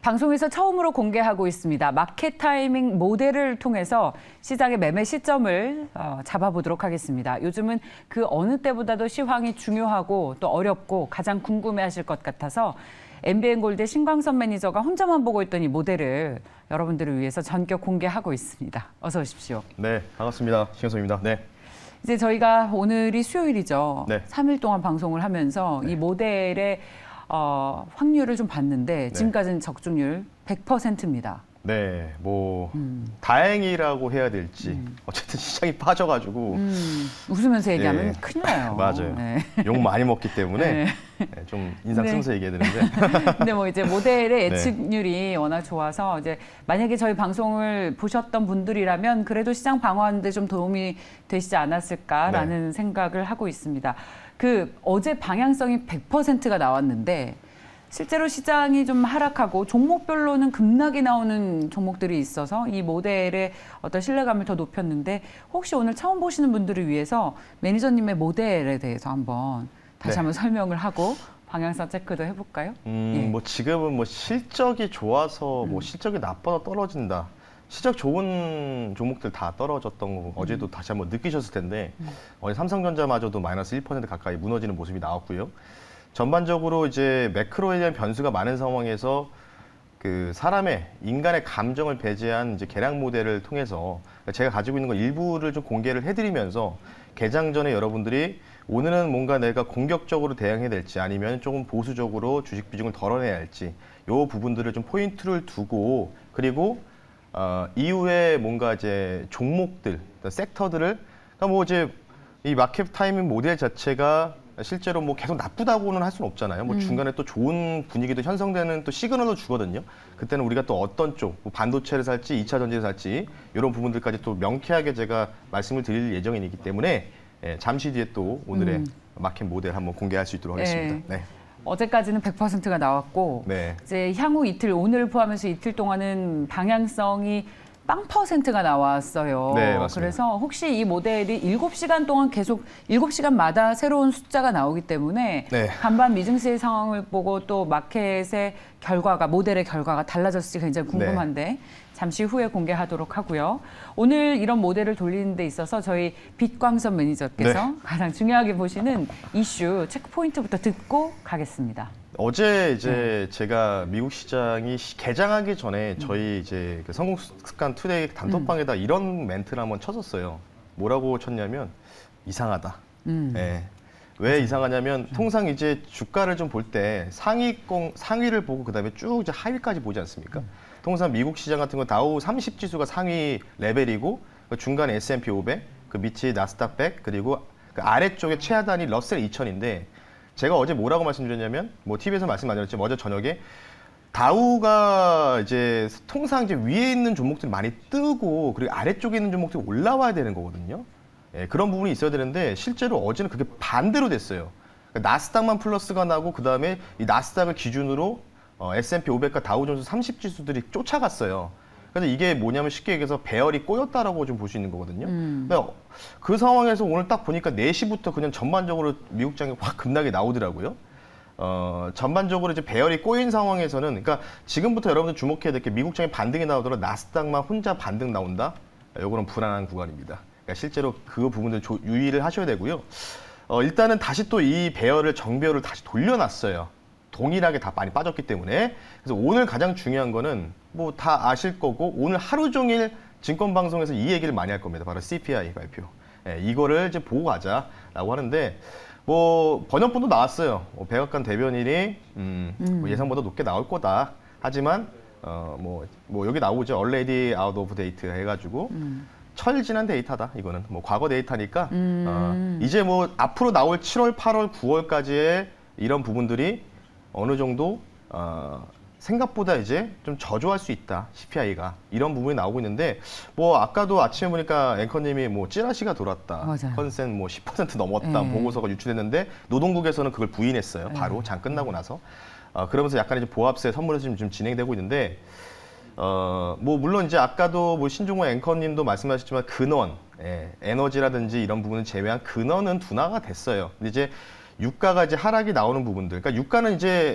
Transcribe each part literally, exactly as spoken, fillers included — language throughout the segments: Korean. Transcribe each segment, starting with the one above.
방송에서 처음으로 공개하고 있습니다. 마켓 타이밍 모델을 통해서 시장의 매매 시점을 어, 잡아보도록 하겠습니다. 요즘은 그 어느 때보다도 시황이 중요하고 또 어렵고 가장 궁금해하실 것 같아서 엠비엔골드의 신광선 매니저가 혼자만 보고 있던 이 모델을 여러분들을 위해서 전격 공개하고 있습니다. 어서 오십시오. 네, 반갑습니다. 신광선입니다. 네. 이제 저희가 오늘이 수요일이죠. 네. 삼 일 동안 방송을 하면서 네. 이 모델의 어, 확률을 좀 봤는데 네. 지금까지는 적중률 백 퍼센트입니다. 네, 뭐 음. 다행이라고 해야 될지 음. 어쨌든 시장이 빠져가지고 음. 웃으면서 얘기하면 네. 큰일 나요. 맞아요. 네. 욕 많이 먹기 때문에 네. 네, 좀 인상 네. 쓰면서 얘기해야 되는데. 근데 뭐 이제 모델의 네. 예측률이 워낙 좋아서 이제 만약에 저희 방송을 보셨던 분들이라면 그래도 시장 방어하는 데 좀 도움이 되시지 않았을까라는 네. 생각을 하고 있습니다. 그 어제 방향성이 백 퍼센트가 나왔는데 실제로 시장이 좀 하락하고 종목별로는 급락이 나오는 종목들이 있어서 이 모델의 어떤 신뢰감을 더 높였는데 혹시 오늘 처음 보시는 분들을 위해서 매니저님의 모델에 대해서 한번 다시 네. 한번 설명을 하고 방향성 체크도 해볼까요? 음, 예. 뭐 지금은 뭐 실적이 좋아서 뭐 음. 실적이 나빠서 떨어진다. 실적 좋은 종목들 다 떨어졌던 거 어제도 음. 다시 한번 느끼셨을 텐데 음. 어제 삼성전자마저도 마이너스 일 퍼센트 가까이 무너지는 모습이 나왔고요. 전반적으로 이제 매크로에 대한 변수가 많은 상황에서 그 사람의 인간의 감정을 배제한 이제 계량 모델을 통해서 제가 가지고 있는 거 일부를 좀 공개를 해드리면서 개장 전에 여러분들이 오늘은 뭔가 내가 공격적으로 대응해야 될지 아니면 조금 보수적으로 주식 비중을 덜어내야 할지 요 부분들을 좀 포인트를 두고 그리고 어, 이후에 뭔가 이제 종목들, 섹터들을 그러니까 뭐 이제 이 마켓 타이밍 모델 자체가 실제로 뭐 계속 나쁘다고는 할 수는 없잖아요. 뭐 음. 중간에 또 좋은 분위기도 형성되는 또 시그널도 주거든요. 그때는 우리가 또 어떤 쪽, 뭐 반도체를 살지, 이 차 전지를 살지 이런 부분들까지 또 명쾌하게 제가 말씀을 드릴 예정이기 때문에 예, 잠시 뒤에 또 오늘의 음. 마켓 모델 한번 공개할 수 있도록 하겠습니다. 네. 네. 어제까지는 백 퍼센트가 나왔고 네. 이제 향후 이틀 오늘 포함해서 이틀 동안은 방향성이 빵 퍼센트가 나왔어요. 네, 맞습니다. 그래서 혹시 이 모델이 일곱 시간 동안 계속 일곱 시간마다 새로운 숫자가 나오기 때문에 네. 반반 미증시의 상황을 보고 또 마켓의 결과가 모델의 결과가 달라졌을지 굉장히 궁금한데 네. 잠시 후에 공개하도록 하고요. 오늘 이런 모델을 돌리는 데 있어서 저희 빛광선 매니저께서 네. 가장 중요하게 보시는 이슈 체크 포인트부터 듣고 가겠습니다. 어제 이제 네. 제가 미국 시장이 개장하기 전에 저희 이제 그 성공 습관 투데이 단톡방에다 음. 이런 멘트를 한번 쳤었어요. 뭐라고 쳤냐면 이상하다. 음. 네. 왜 이상하냐면 통상 이제 주가를 좀 볼 때 상위권 상위를 보고 그다음에 쭉 이제 하위까지 보지 않습니까? 음. 통상 미국 시장 같은 거 다우 삼십 지수가 상위 레벨이고 그 중간에 에스 앤 피 오백, 그 밑이 나스닥 백 그리고 그 아래쪽에 최하단이 러셀 이천인데 제가 어제 뭐라고 말씀드렸냐면 뭐 티비에서 말씀 많이 드렸지만 어제 저녁에 다우가 이제 통상 이제 위에 있는 종목들이 많이 뜨고 그리고 아래쪽에 있는 종목들이 올라와야 되는 거거든요. 예, 그런 부분이 있어야 되는데 실제로 어제는 그게 반대로 됐어요. 그러니까 나스닥만 플러스가 나고 그 다음에 이 나스닥을 기준으로 어, 에스 앤 피 오백과 다우존스 삼십 지수들이 쫓아갔어요. 그래서 이게 뭐냐면 쉽게 얘기해서 배열이 꼬였다라고 좀 볼 수 있는 거거든요. 음. 그 상황에서 오늘 딱 보니까 네 시부터 그냥 전반적으로 미국장이 확 급락이 나오더라고요. 어, 전반적으로 이제 배열이 꼬인 상황에서는 그러니까 지금부터 여러분들 주목해야 될 게 미국장이 반등이 나오더라도 나스닥만 혼자 반등 나온다? 이거는 불안한 구간입니다. 그러니까 실제로 그 부분들 조, 유의를 하셔야 되고요. 어, 일단은 다시 또 이 배열을 정배열을 다시 돌려놨어요. 동일하게 다 많이 빠졌기 때문에. 그래서 오늘 가장 중요한 거는 뭐 다 아실 거고 오늘 하루 종일 증권방송에서 이 얘기를 많이 할 겁니다. 바로 씨 피 아이 발표. 예, 이거를 이제 보고 가자라고 하는데 뭐 번역본도 나왔어요. 뭐 백악관 대변인이 음, 음. 뭐 예상보다 높게 나올 거다. 하지만 어, 뭐, 뭐 여기 나오죠. already out of date 해가지고 음. 철지난 데이터다. 이거는 뭐 과거 데이터니까 음. 어, 이제 뭐 앞으로 나올 칠월, 팔월, 구월까지의 이런 부분들이 어느 정도 어, 생각보다 이제 좀 저조할 수 있다. 씨 피 아이가 이런 부분이 나오고 있는데 뭐 아까도 아침에 보니까 앵커님이 뭐 찌라시가 돌았다. 맞아요. 컨센 뭐 십 퍼센트 넘었다. 네. 보고서가 유출됐는데 노동국에서는 그걸 부인했어요. 네. 바로 장 끝나고 나서 어, 그러면서 약간 이제 보합세 선물이 지금 좀 진행되고 있는데 어, 뭐 물론 이제 아까도 뭐 신종호 앵커님도 말씀하셨지만 근원, 예, 에너지라든지 이런 부분을 제외한 근원은 둔화가 됐어요. 근데 이제 유가가 이제 하락이 나오는 부분들, 그러니까 유가는 이제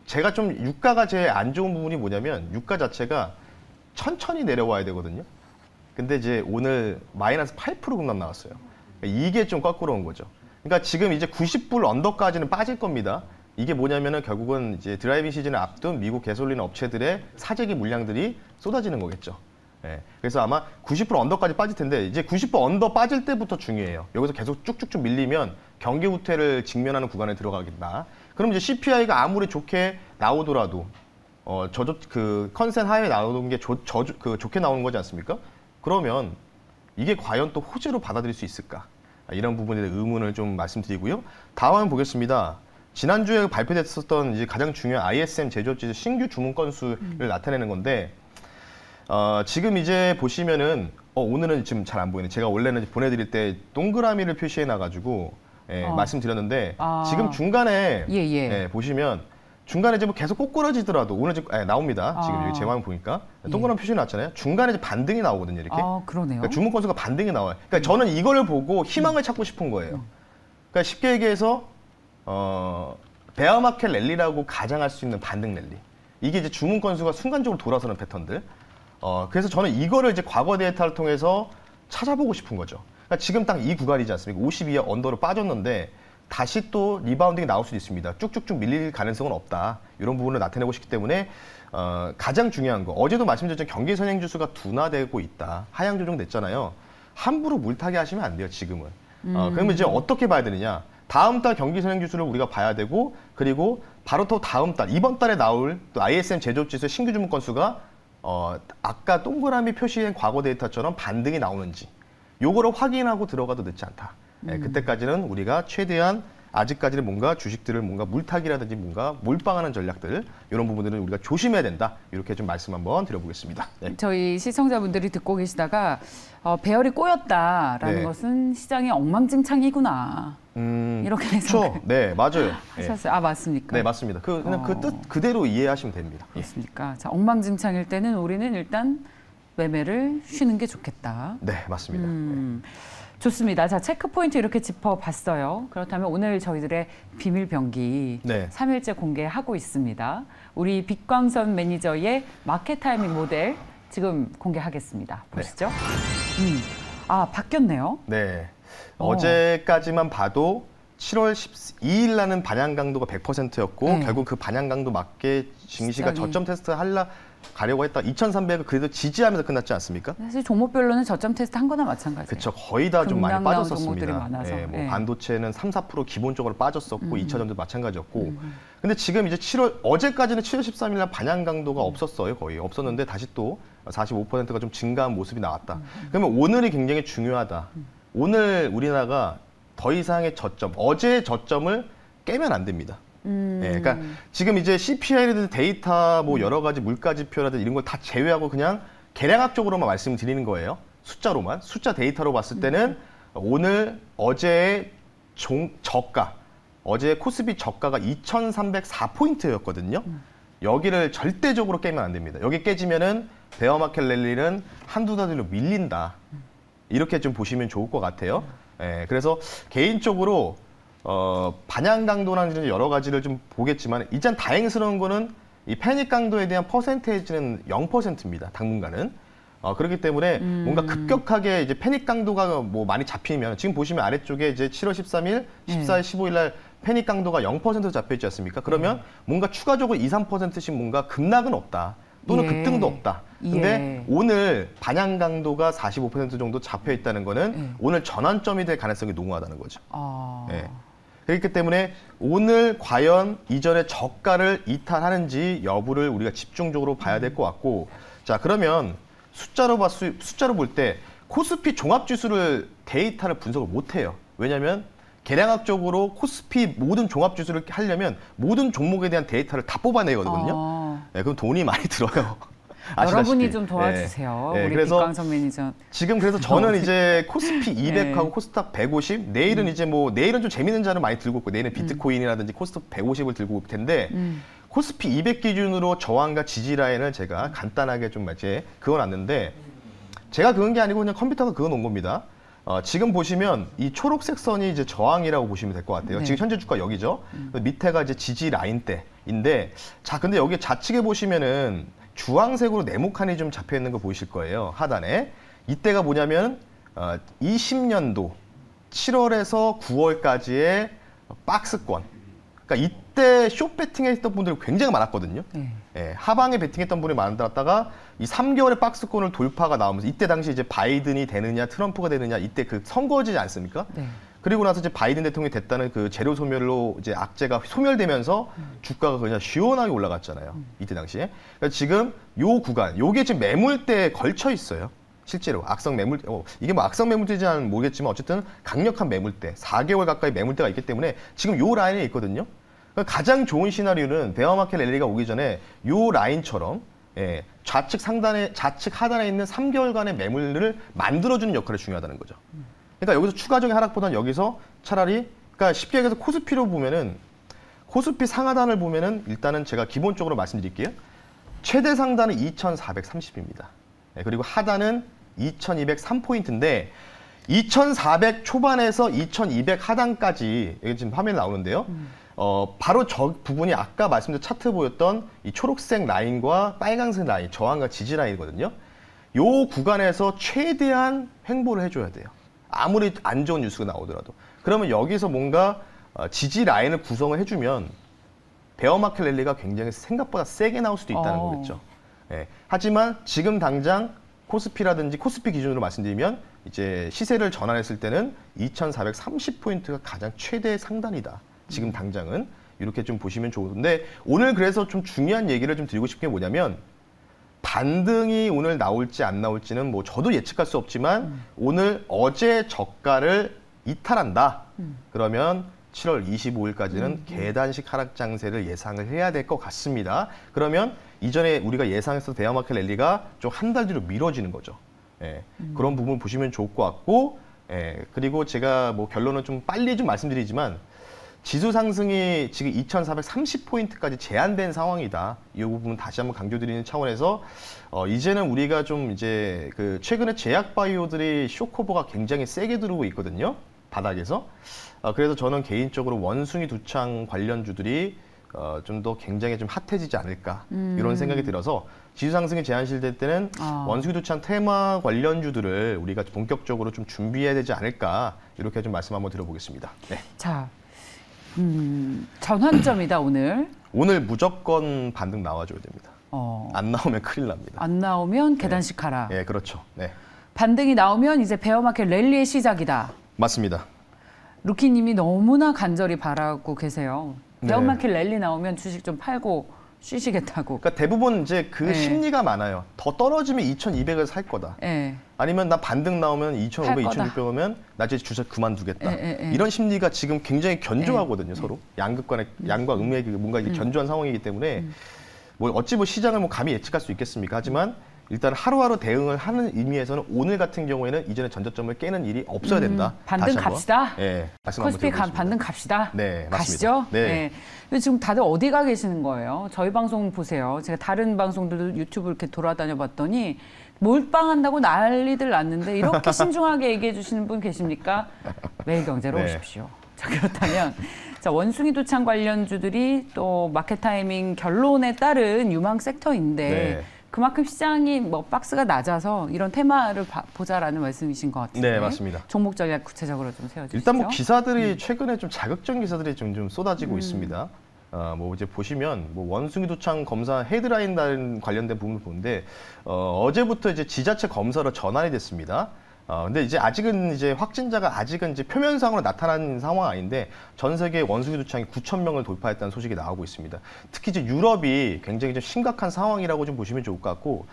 제가 좀 유가가 제일 안 좋은 부분이 뭐냐면 유가 자체가 천천히 내려와야 되거든요. 근데 이제 오늘 마이너스 팔 퍼센트 급락 나왔어요. 이게 좀 거꾸로운 거죠. 그러니까 지금 이제 구십 불 언더까지는 빠질 겁니다. 이게 뭐냐면은 결국은 이제 드라이빙 시즌을 앞둔 미국 가솔린 업체들의 사재기 물량들이 쏟아지는 거겠죠. 예. 그래서 아마 구십 불 언더까지 빠질 텐데 이제 구십 불 언더 빠질 때부터 중요해요. 여기서 계속 쭉쭉쭉 밀리면 경기 후퇴를 직면하는 구간에 들어가겠다. 그럼 이제 씨피아이가 아무리 좋게 나오더라도 어, 저조 그 컨센 하에 나오는 게 조, 저, 그 좋게 나오는 거지 않습니까? 그러면 이게 과연 또 호재로 받아들일 수 있을까? 이런 부분에 대해 의문을 좀 말씀드리고요. 다음 한번 보겠습니다. 지난주에 발표됐었던 이제 가장 중요한 아이에스엠 제조업지수 신규 주문 건수를 음. 나타내는 건데 어, 지금 이제 보시면은 어, 오늘은 지금 잘 안 보이네. 제가 원래는 보내드릴 때 동그라미를 표시해 놔가지고 예, 어. 말씀드렸는데 아. 지금 중간에 예, 예. 예, 보시면 중간에 이제 뭐 계속 꼬꾸라지더라도 오늘 지금 예, 나옵니다. 아. 지금 여기 제 화면 보니까 동그라미 예. 표시 놨잖아요. 중간에 이제 반등이 나오거든요. 이렇게. 아, 그러네요. 그러니까 주문 건수가 반등이 나와요. 그러니까 음. 저는 이걸 보고 희망을 음. 찾고 싶은 거예요. 그러니까 쉽게 얘기해서 어, 베어마켓 랠리라고 가정할 수 있는 반등 랠리. 이게 이제 주문 건수가 순간적으로 돌아서는 패턴들. 어, 그래서 저는 이거를 이제 과거 데이터를 통해서 찾아보고 싶은 거죠. 그러니까 지금 딱 이 구간이지 않습니까? 오십이에 언더로 빠졌는데 다시 또 리바운딩이 나올 수도 있습니다. 쭉쭉쭉 밀릴 가능성은 없다. 이런 부분을 나타내고 싶기 때문에 어, 가장 중요한 거. 어제도 말씀드렸지만 경기 선행 지수가 둔화되고 있다. 하향 조정됐잖아요. 함부로 물타기 하시면 안 돼요. 지금은. 음. 어, 그러면 이제 어떻게 봐야 되느냐? 다음 달 경기 선행 지수를 우리가 봐야 되고 그리고 바로 또 다음 달 이번 달에 나올 또 아이에스엠 제조업 지수 신규 주문 건수가 어, 아까 동그라미 표시된 과거 데이터처럼 반등이 나오는지 요거를 확인하고 들어가도 늦지 않다. 음. 네, 그때까지는 우리가 최대한 아직까지는 뭔가 주식들을 뭔가 물타기라든지 뭔가 몰빵하는 전략들 이런 부분들은 우리가 조심해야 된다. 이렇게 좀 말씀 한번 드려보겠습니다. 네. 저희 시청자분들이 듣고 계시다가 어, 배열이 꼬였다라는 네. 것은 시장이 엉망진창이구나. 음, 이렇게 그렇죠. 네, 맞아요. 하셨어요. 아, 맞습니까? 네, 맞습니다. 그 그냥 어... 그 뜻 그대로 이해하시면 됩니다. 그렇습니까? 자, 엉망진창일 때는 우리는 일단 매매를 쉬는 게 좋겠다. 네, 맞습니다. 음, 네. 좋습니다. 자, 체크 포인트 이렇게 짚어봤어요. 그렇다면 오늘 저희들의 비밀 병기 네. 삼 일째 공개하고 있습니다. 우리 빛광선 매니저의 마켓 타이밍 모델 지금 공개하겠습니다. 보시죠. 네. 음, 아, 바뀌었네요. 네. 어. 어제까지만 봐도 칠월 십이일 날은 반향 강도가 백 퍼센트였고 네. 결국 그 반향 강도 맞게 증시가 시장이... 저점 테스트 하려 가려고 했다. 이천삼백을 그래도 지지하면서 끝났지 않습니까? 사실 종목별로는 저점 테스트 한 거나 마찬가지예요. 그렇죠. 거의 다 좀 많이 빠졌었습니다. 많아서. 네, 뭐 네. 반도체는 삼, 사 퍼센트 기본적으로 빠졌었고 음. 이 차전도 마찬가지였고. 음. 근데 지금 이제 칠월 어제까지는 칠월 십삼일 날 반향 강도가 음. 없었어요. 거의 없었는데 다시 또 사십오 퍼센트가 좀 증가한 모습이 나왔다. 음. 그러면 오늘이 굉장히 중요하다. 음. 오늘 우리나라가 더 이상의 저점, 어제의 저점을 깨면 안 됩니다. 음. 예, 그러니까 지금 이제 씨피아이라든지 데이터, 뭐 여러 가지 물가 지표라든지 이런 걸 다 제외하고 그냥 계량학적으로만 말씀드리는 거예요. 숫자로만. 숫자 데이터로 봤을 때는 음. 오늘 어제의 종, 저가, 어제의 코스피 저가가 이천삼백사 포인트였거든요. 음. 여기를 절대적으로 깨면 안 됩니다. 여기 깨지면은 베어마켓 랠리는 한두 달로 밀린다. 이렇게 좀 보시면 좋을 것 같아요. 예, 그래서 개인적으로 어, 반향 강도라는 여러 가지를 좀 보겠지만 일단 다행스러운 거는 이 패닉 강도에 대한 퍼센테이지는 영 퍼센트입니다. 당분간은. 어, 그렇기 때문에 음. 뭔가 급격하게 이제 패닉 강도가 뭐 많이 잡히면 지금 보시면 아래쪽에 이제 칠월 십삼일, 십사일, 음. 십오일 날 패닉 강도가 영 퍼센트 잡혀 있지 않습니까? 그러면 음. 뭔가 추가적으로 이, 삼 퍼센트씩 뭔가 급락은 없다. 또는 예. 급등도 없다. 근데 예. 오늘 반향 강도가 사십오 퍼센트 정도 잡혀 있다는 거는 예. 오늘 전환점이 될 가능성이 농후하다는 거죠. 아. 예. 그렇기 때문에 오늘 과연 이전의 저가를 이탈하는지 여부를 우리가 집중적으로 봐야 될 것 같고, 자 그러면 숫자로 봤 숫자로 볼 때 코스피 종합지수를 데이터를 분석을 못해요. 왜냐하면 계량학적으로 코스피 모든 종합지수를 하려면 모든 종목에 대한 데이터를 다 뽑아내거든요. 아. 네, 그럼 돈이 많이 들어요. 여러분이 좀 도와주세요. 네, 네, 우리 그래서 빛광선 매니저. 지금 그래서 저는 이제 코스피 이백하고 네. 코스닥 백오십, 내일은 음. 이제 뭐 내일은 좀 재밌는 자를 많이 들고 있고 내일은 비트코인이라든지 코스닥 백오십을 들고 올 텐데 음. 코스피 이백 기준으로 저항과 지지 라인을 제가 간단하게 좀 이제 그어놨는데 제가 그은 게 아니고 그냥 컴퓨터가 그어놓은 겁니다. 어, 지금 보시면 이 초록색 선이 이제 저항이라고 보시면 될 것 같아요. 네. 지금 현재 주가 여기죠. 음. 밑에가 이제 지지 라인 대 인데 자 근데 여기 좌측에 보시면은 주황색으로 네모칸이 좀 잡혀 있는 거 보이실 거예요. 하단에. 이때가 뭐냐면 어, 이십 년도 칠월에서 구월까지의 박스권. 그러니까 이때 숏 배팅했던 분들이 굉장히 많았거든요. 네. 예, 하방에 배팅했던 분이 많았다가 이 삼 개월의 박스권을 돌파가 나오면서 이때 당시 이제 바이든이 되느냐 트럼프가 되느냐 이때 그 선거지 않습니까? 네. 그리고 나서 이제 바이든 대통령이 됐다는 그 재료 소멸로 이제 악재가 소멸되면서 음. 주가가 그냥 시원하게 올라갔잖아요. 음. 이때 당시에. 그러니까 지금 요 구간, 요게 지금 매물대에 걸쳐 있어요. 실제로 악성 매물, 어, 이게 뭐 악성 매물대인지는 모르겠지만 어쨌든 강력한 매물대, 사 개월 가까이 매물대가 있기 때문에 지금 요 라인에 있거든요. 그러니까 가장 좋은 시나리오는 베어마켓 랠리가 오기 전에 요 라인처럼 예, 좌측 상단에, 좌측 하단에 있는 삼 개월간의 매물을 만들어주는 역할이 중요하다는 거죠. 그러니까 여기서 추가적인 하락보다는 여기서 차라리, 그러니까 쉽게 얘기해서 코스피로 보면은 코스피 상하단을 보면은 일단은 제가 기본적으로 말씀드릴게요. 최대 상단은 이천사백삼십입니다. 예, 그리고 하단은 이천이백삼 포인트인데 이천사백 초반에서 이천이백 하단까지 여기 지금 화면에 나오는데요. 음. 어, 바로 저 부분이 아까 말씀드린 차트 보였던 이 초록색 라인과 빨간색 라인, 저항과 지지 라인이거든요. 요 구간에서 최대한 횡보를 해줘야 돼요. 아무리 안 좋은 뉴스가 나오더라도. 그러면 여기서 뭔가 지지 라인을 구성을 해주면 베어마켓 랠리가 굉장히 생각보다 세게 나올 수도 있다는 어. 거겠죠. 예. 하지만 지금 당장 코스피라든지 코스피 기준으로 말씀드리면 이제 시세를 전환했을 때는 이천사백삼십 포인트가 가장 최대 상단이다. 지금 당장은 이렇게 좀 보시면 좋은데 오늘 그래서 좀 중요한 얘기를 좀 드리고 싶은 게 뭐냐면 반등이 오늘 나올지 안 나올지는 뭐 저도 예측할 수 없지만 음. 오늘 어제 저가를 이탈한다. 음. 그러면 칠월 이십오일까지는 음. 계단식 하락 장세를 예상을 해야 될 것 같습니다. 그러면 이전에 우리가 예상했던 베어마켓 랠리가 좀 한 달 뒤로 미뤄지는 거죠. 예, 음. 그런 부분 보시면 좋을 것 같고, 예, 그리고 제가 뭐 결론은 좀 빨리 좀 말씀드리지만 지수 상승이 지금 이천사백삼십 포인트까지 제한된 상황이다. 이 부분 다시 한번 강조드리는 차원에서 어, 이제는 우리가 좀 이제 그 최근에 제약 바이오들이 쇼커버가 굉장히 세게 들어오고 있거든요. 바닥에서. 어, 그래서 저는 개인적으로 원숭이 두창 관련주들이 어, 좀 더 굉장히 좀 핫해지지 않을까 음. 이런 생각이 들어서 지수 상승이 제한시될 때는 아. 원숭이 두창 테마 관련주들을 우리가 본격적으로 좀 준비해야 되지 않을까 이렇게 좀 말씀 한번 드려보겠습니다. 네. 자. 음, 전환점이다 오늘. 오늘 무조건 반등 나와줘야 됩니다. 어. 안 나오면 큰일 납니다. 안 나오면 계단식 하라. 네, 네 그렇죠. 네. 반등이 나오면 이제 베어마켓 랠리의 시작이다. 맞습니다. 루키님이 너무나 간절히 바라고 계세요. 베어마켓 네. 랠리 나오면 주식 좀 팔고 쉬시겠다고. 그러니까 대부분 이제 그 네. 심리가 많아요. 더 떨어지면 이천이백을 살 거다. 네. 아니면 나 반등 나오면 이천오백, 이천육백 오면 나 이제 주식 그만두겠다. 에, 에, 에. 이런 심리가 지금 굉장히 견조하거든요, 에. 서로. 양극 간의 양과 음의 뭔가 이제 음. 견조한 상황이기 때문에 음. 뭐 어찌 뭐 시장을 뭐 감히 예측할 수 있겠습니까? 하지만 일단 하루하루 대응을 하는 의미에서는 오늘 같은 경우에는 이전에 전저점을 깨는 일이 없어야 된다. 음, 반등 갑시다. 네, 코스피 간 반등 갑시다. 네, 맞습니다. 가시죠. 네. 네. 지금 다들 어디 가 계시는 거예요? 저희 방송 보세요. 제가 다른 방송들도 유튜브 이렇게 돌아다녀 봤더니 몰빵한다고 난리들 났는데 이렇게 신중하게 얘기해 주시는 분 계십니까? 매일경제로 네. 오십시오. 자, 그렇다면 자, 원숭이 두창 관련주들이 또 마켓 타이밍 결론에 따른 유망 섹터인데 네. 그만큼 시장이 뭐 박스가 낮아서 이런 테마를 바, 보자라는 말씀이신 것 같은데. 네, 맞습니다. 종목 전략 구체적으로 좀 세워주시죠. 일단 뭐 기사들이 음. 최근에 좀 자극적인 기사들이 좀, 좀 쏟아지고 음. 있습니다. 어, 뭐 이제 보시면 뭐 원숭이 두창 검사 헤드라인 관련된 부분을 보는데 어, 어제부터 이제 지자체 검사로 전환이 됐습니다. 어, 근데 이제 아직은 이제 확진자가 아직은 이제 표면상으로 나타난 상황 아닌데 전 세계 원숭이 두창이 구천 명을 돌파했다는 소식이 나오고 있습니다. 특히 이제 유럽이 굉장히 좀 심각한 상황이라고 좀 보시면 좋을 것 같고,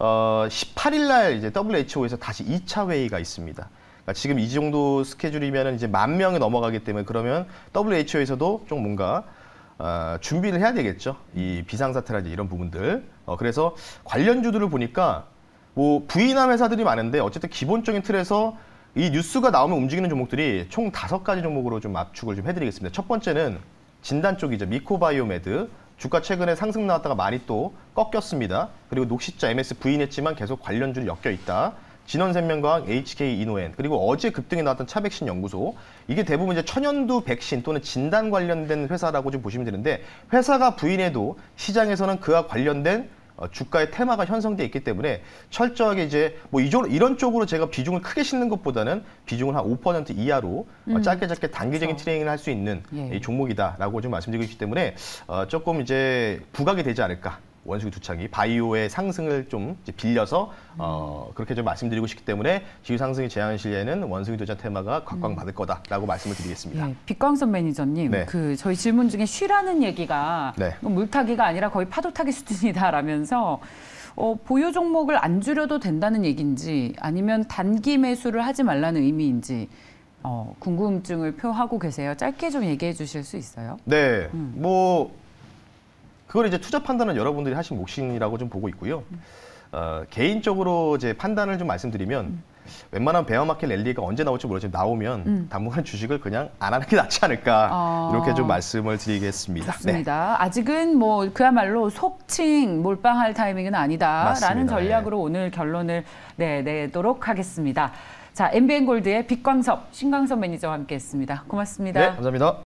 어, 십팔일 날 이제 더블유에이치오에서 다시 이 차 회의가 있습니다. 그러니까 지금 이 정도 스케줄이면 이제 만 명이 넘어가기 때문에 그러면 더블유에이치오에서도 좀 뭔가 어, 준비를 해야 되겠죠. 이 비상사태라든지 이런 부분들. 어, 그래서 관련주들을 보니까 뭐 부인한 회사들이 많은데 어쨌든 기본적인 틀에서 이 뉴스가 나오면 움직이는 종목들이 총 다섯 가지 종목으로 좀 압축을 좀 해드리겠습니다. 첫 번째는 진단 쪽이죠. 미코바이오메드. 주가 최근에 상승 나왔다가 많이 또 꺾였습니다. 그리고 녹시자 엠에스 부인했지만 계속 관련주를 엮여 있다. 진원생명과학, 에이치케이 이노엔, 그리고 어제 급등이 나왔던 차백신 연구소, 이게 대부분 이제 천연두 백신 또는 진단 관련된 회사라고 좀 보시면 되는데, 회사가 부인해도 시장에서는 그와 관련된 어, 주가의 테마가 형성돼 있기 때문에 철저하게 이제 뭐 이쪽, 이런 쪽으로 제가 비중을 크게 싣는 것보다는 비중을 한 오 퍼센트 이하로 음. 어, 짧게 짧게 단기적인 그렇죠. 트레이닝을 할 수 있는 예. 이 종목이다라고 좀 말씀드리고 있기 때문에 어, 조금 이제 부각이 되지 않을까. 원숭이 두창이 바이오의 상승을 좀 이제 빌려서 어, 그렇게 좀 말씀드리고 싶기 때문에 지수 상승이 제한 시에는 원숭이 도전 테마가 각광받을 거다라고 말씀을 드리겠습니다. 예, 빛광선 매니저님, 네. 그 저희 질문 중에 쉬라는 얘기가 네. 물타기가 아니라 거의 파도타기 수준이다라면서 어, 보유 종목을 안 줄여도 된다는 얘기인지 아니면 단기 매수를 하지 말라는 의미인지 어, 궁금증을 표하고 계세요. 짧게 좀 얘기해 주실 수 있어요? 네, 음. 뭐. 그걸 이제 투자 판단은 여러분들이 하신 몫이라고 좀 보고 있고요. 어, 개인적으로 이제 판단을 좀 말씀드리면 음. 웬만한 베어마켓 랠리가 언제 나올지 모르지만 나오면 음. 당분간 주식을 그냥 안 하는 게 낫지 않을까 아. 이렇게 좀 말씀을 드리겠습니다. 좋습니다. 네. 아직은 뭐 그야말로 속칭 몰빵할 타이밍은 아니다라는 맞습니다. 전략으로 네. 오늘 결론을 네, 내도록 하겠습니다. 자, 엠비엔골드의 빛광섭, 신광섭 매니저와 함께했습니다. 고맙습니다. 네, 감사합니다.